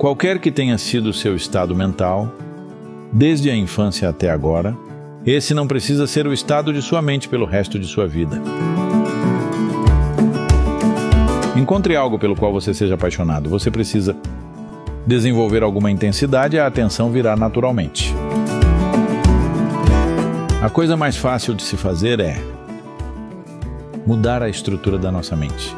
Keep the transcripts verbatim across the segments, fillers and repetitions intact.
Qualquer que tenha sido o seu estado mental, desde a infância até agora, esse não precisa ser o estado de sua mente pelo resto de sua vida. Encontre algo pelo qual você seja apaixonado. Você precisa desenvolver alguma intensidade e a atenção virá naturalmente. A coisa mais fácil de se fazer é mudar a estrutura da nossa mente.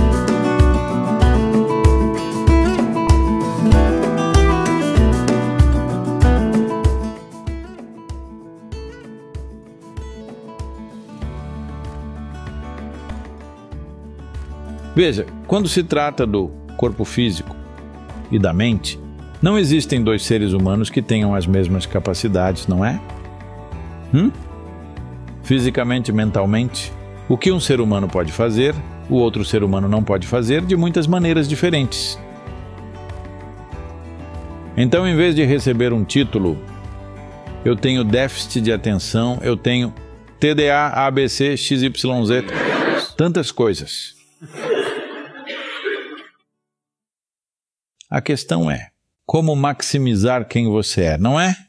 Veja, quando se trata do corpo físico e da mente, não existem dois seres humanos que tenham as mesmas capacidades, não é? Hum? Fisicamente e mentalmente, o que um ser humano pode fazer, o outro ser humano não pode fazer de muitas maneiras diferentes. Então, em vez de receber um título, eu tenho déficit de atenção, eu tenho T D A, A B C, X Y Z, tantas coisas. A questão é, como maximizar quem você é, não é?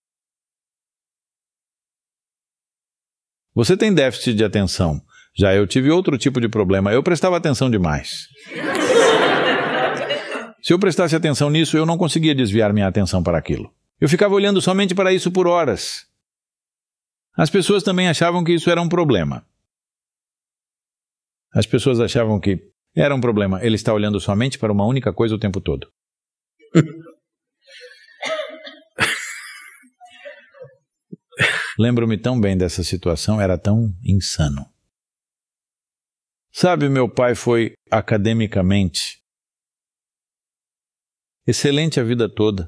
Você tem déficit de atenção. Já eu tive outro tipo de problema. Eu prestava atenção demais. Se eu prestasse atenção nisso, eu não conseguia desviar minha atenção para aquilo. Eu ficava olhando somente para isso por horas. As pessoas também achavam que isso era um problema. As pessoas achavam que era um problema. Ele está olhando somente para uma única coisa o tempo todo. Lembro-me tão bem dessa situação, era tão insano. Sabe, meu pai foi academicamente excelente a vida toda,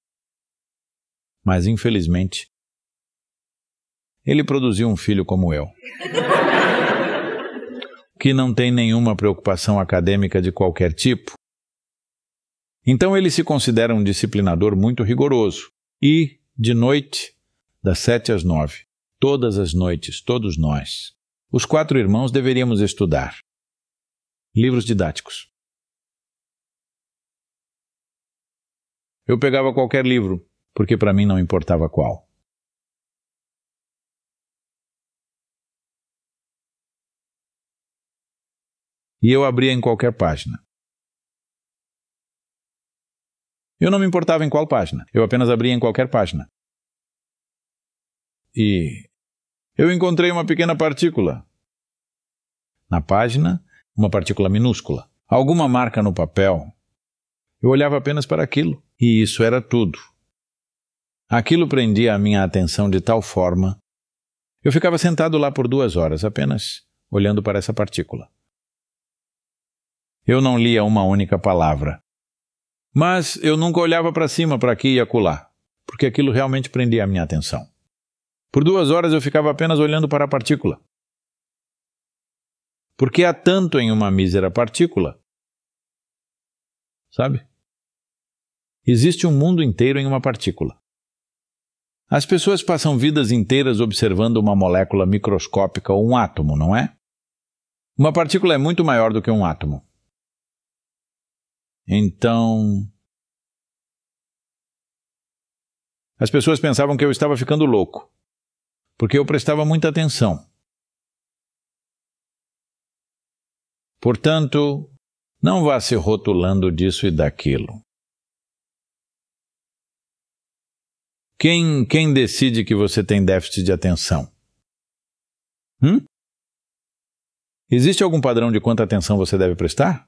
mas infelizmente ele produziu um filho como eu, que não tem nenhuma preocupação acadêmica de qualquer tipo. Então ele se considera um disciplinador muito rigoroso e, de noite, das sete às nove, todas as noites, todos nós, os quatro irmãos deveríamos estudar livros didáticos. Eu pegava qualquer livro, porque para mim não importava qual. E eu abria em qualquer página. Eu não me importava em qual página, eu apenas abria em qualquer página. E eu encontrei uma pequena partícula. Na página, uma partícula minúscula. Alguma marca no papel. Eu olhava apenas para aquilo. E isso era tudo. Aquilo prendia a minha atenção de tal forma. Eu ficava sentado lá por duas horas, apenas olhando para essa partícula. Eu não lia uma única palavra. Mas eu nunca olhava para cima, para aqui e acolá, porque aquilo realmente prendia a minha atenção. Por duas horas eu ficava apenas olhando para a partícula. Porque há tanto em uma mísera partícula. Sabe? Existe um mundo inteiro em uma partícula. As pessoas passam vidas inteiras observando uma molécula microscópica ou um átomo, não é? Uma partícula é muito maior do que um átomo. Então, as pessoas pensavam que eu estava ficando louco, porque eu prestava muita atenção. Portanto, não vá se rotulando disso e daquilo. Quem, quem decide que você tem déficit de atenção? Hum? Existe algum padrão de quanta atenção você deve prestar?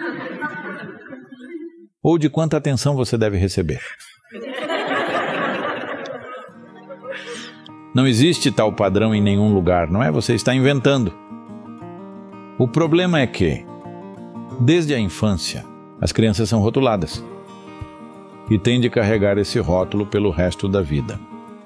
Ou de quanta atenção você deve receber? Não existe tal padrão em nenhum lugar, não é? Você está inventando. O problema é que, desde a infância, as crianças são rotuladas e têm de carregar esse rótulo pelo resto da vida.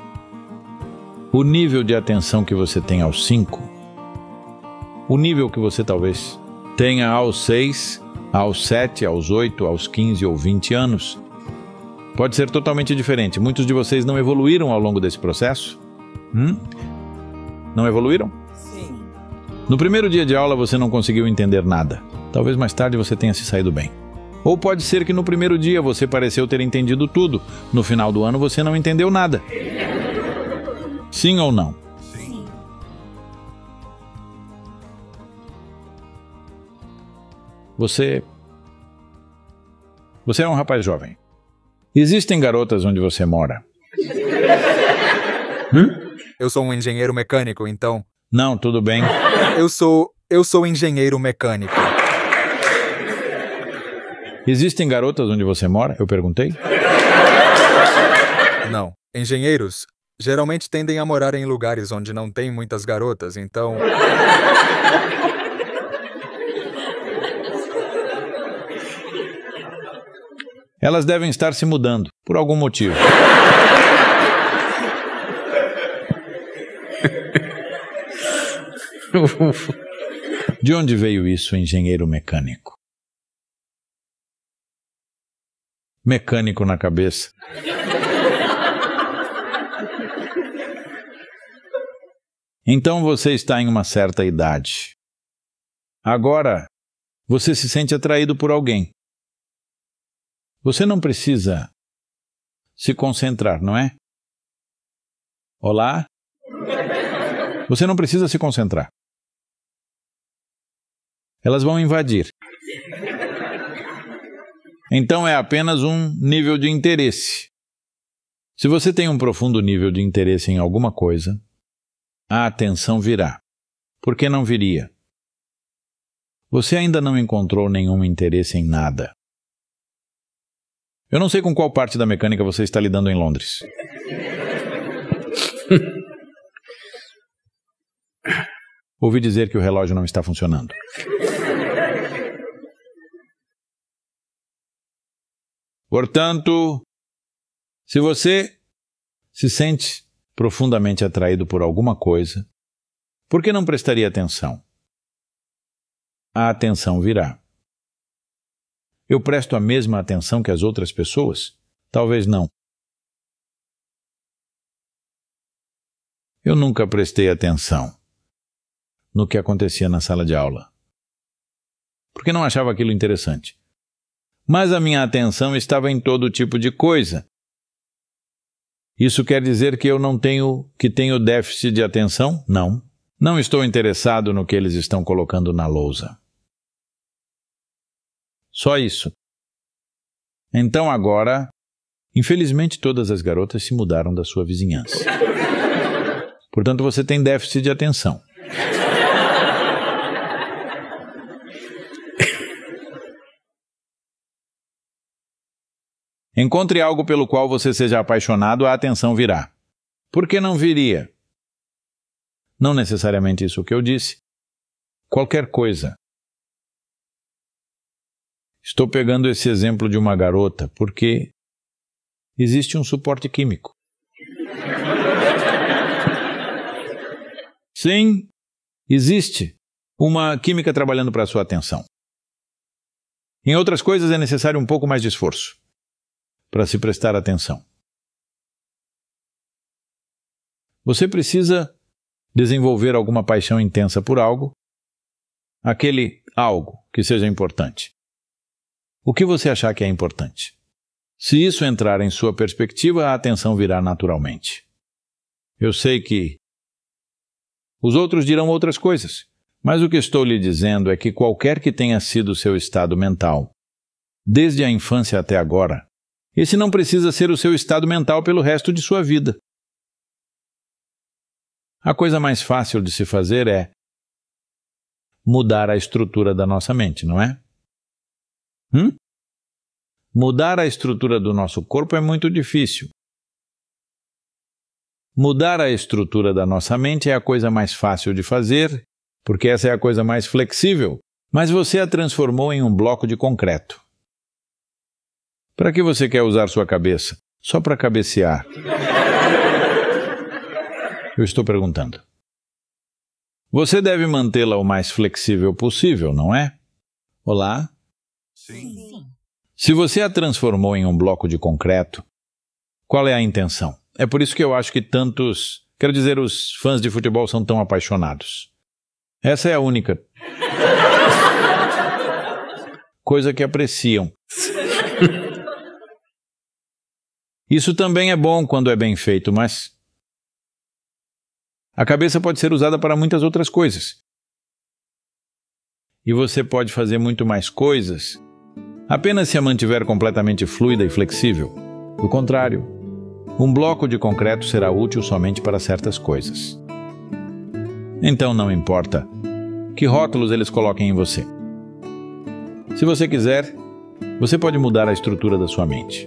O nível de atenção que você tem aos cinco, o nível que você talvez tenha aos seis, aos sete, aos oito, aos quinze ou vinte anos, pode ser totalmente diferente. Muitos de vocês não evoluíram ao longo desse processo? Hum? Não evoluíram? Sim. No primeiro dia de aula você não conseguiu entender nada. Talvez mais tarde você tenha se saído bem. Ou pode ser que no primeiro dia você pareceu ter entendido tudo, no final do ano você não entendeu nada. Sim ou não? Sim. Você... Você é um rapaz jovem. Existem garotas onde você mora? Hum? Eu sou um engenheiro mecânico, então... Não, tudo bem. Eu sou... Eu sou engenheiro mecânico. Existem garotas onde você mora? Eu perguntei. Não. Engenheiros geralmente tendem a morar em lugares onde não tem muitas garotas, então... Elas devem estar se mudando, por algum motivo. De onde veio isso, engenheiro mecânico? Mecânico na cabeça. Então você está em uma certa idade. Agora, você se sente atraído por alguém. Você não precisa se concentrar, não é? Olá? Você não precisa se concentrar. Elas vão invadir. Então é apenas um nível de interesse. Se você tem um profundo nível de interesse em alguma coisa, a atenção virá. Por que não viria? Você ainda não encontrou nenhum interesse em nada. Eu não sei com qual parte da mecânica você está lidando em Londres. Ouvi dizer que o relógio não está funcionando. Portanto, se você se sente profundamente atraído por alguma coisa, por que não prestaria atenção? A atenção virá. Eu presto a mesma atenção que as outras pessoas? Talvez não. Eu nunca prestei atenção no que acontecia na sala de aula, porque não achava aquilo interessante. Mas a minha atenção estava em todo tipo de coisa. Isso quer dizer que eu não tenho, que tenho déficit de atenção? Não. Não estou interessado no que eles estão colocando na lousa. Só isso. Então agora, infelizmente todas as garotas se mudaram da sua vizinhança. Portanto, você tem déficit de atenção. Encontre algo pelo qual você seja apaixonado, a atenção virá. Por que não viria? Não necessariamente isso que eu disse. Qualquer coisa. Estou pegando esse exemplo de uma garota porque existe um suporte químico. Sim, existe uma química trabalhando para a sua atenção. Em outras coisas é necessário um pouco mais de esforço para se prestar atenção. Você precisa desenvolver alguma paixão intensa por algo, aquele algo que seja importante. O que você achar que é importante? Se isso entrar em sua perspectiva, a atenção virá naturalmente. Eu sei que os outros dirão outras coisas, mas o que estou lhe dizendo é que qualquer que tenha sido seu estado mental, desde a infância até agora, esse não precisa ser o seu estado mental pelo resto de sua vida. A coisa mais fácil de se fazer é mudar a estrutura da nossa mente, não é? Hum? Mudar a estrutura do nosso corpo é muito difícil. Mudar a estrutura da nossa mente é a coisa mais fácil de fazer, porque essa é a coisa mais flexível, mas você a transformou em um bloco de concreto. Para que você quer usar sua cabeça? Só para cabecear. Eu estou perguntando. Você deve mantê-la o mais flexível possível, não é? Olá? Sim. Se você a transformou em um bloco de concreto, qual é a intenção? É por isso que eu acho que tantos, quero dizer, os fãs de futebol são tão apaixonados. Essa é a única coisa que apreciam. Isso também é bom quando é bem feito, mas a cabeça pode ser usada para muitas outras coisas. E você pode fazer muito mais coisas apenas se a mantiver completamente fluida e flexível. Do contrário, um bloco de concreto será útil somente para certas coisas. Então não importa que rótulos eles coloquem em você. Se você quiser, você pode mudar a estrutura da sua mente.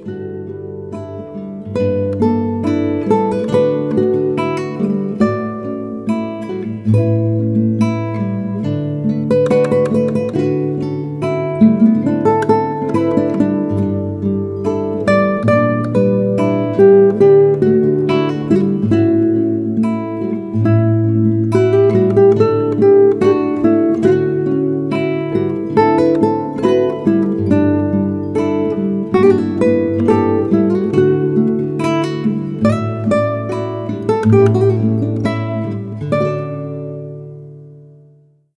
Música